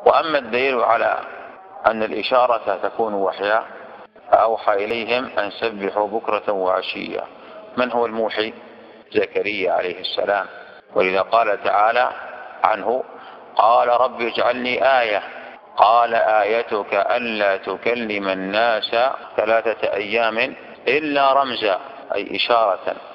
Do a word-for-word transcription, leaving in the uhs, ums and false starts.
وأما الدليل على أن الإشارة تكون وحيا فأوحى إليهم أن سبحوا بكرة وعشيا. من هو الموحي؟ زكريا عليه السلام، ولذا قال تعالى عنه: قال رب اجعلني آية، قال آيتك ألا تكلم الناس ثلاثة أيام إلا رمزا، أي إشارة.